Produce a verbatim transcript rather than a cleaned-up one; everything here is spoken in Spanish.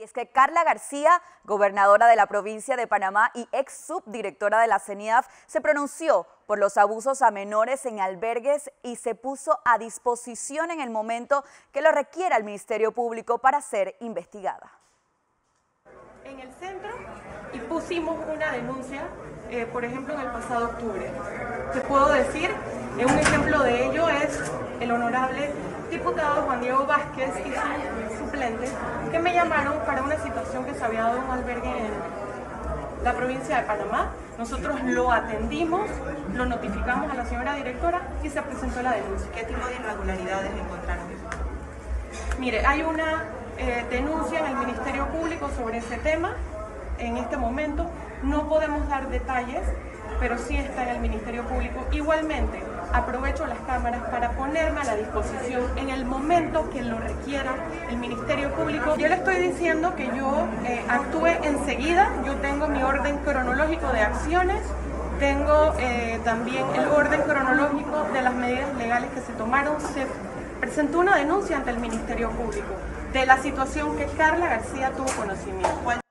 es que Carla García, gobernadora de la provincia de Panamá y ex subdirectora de la CENIAF, se pronunció por los abusos a menores en albergues y se puso a disposición en el momento que lo requiera el Ministerio Público para ser investigada. En el centro y pusimos una denuncia, eh, por ejemplo, en el pasado octubre. Te puedo decir, eh, un ejemplo de ello es el honorable diputado Juan Diego Vázquez y su suplente, que me llamaron para una situación que se había dado en un albergue en la provincia de Panamá. Nosotros lo atendimos, lo notificamos a la señora directora y se presentó la denuncia. ¿Qué tipo de irregularidades encontraron? Mire, hay una eh, denuncia en el Ministerio Público sobre ese tema. En este momento no podemos dar detalles, pero sí está en el Ministerio Público. Igualmente, aprovecho las cámaras para ponerme a la disposición en el momento que lo requiera el Ministerio Público. Yo le estoy diciendo que yo eh, actúe enseguida. Yo tengo mi orden cronológico de acciones, tengo eh, también el orden cronológico de las medidas legales que se tomaron. Se presentó una denuncia ante el Ministerio Público de la situación que Carla García tuvo conocimiento.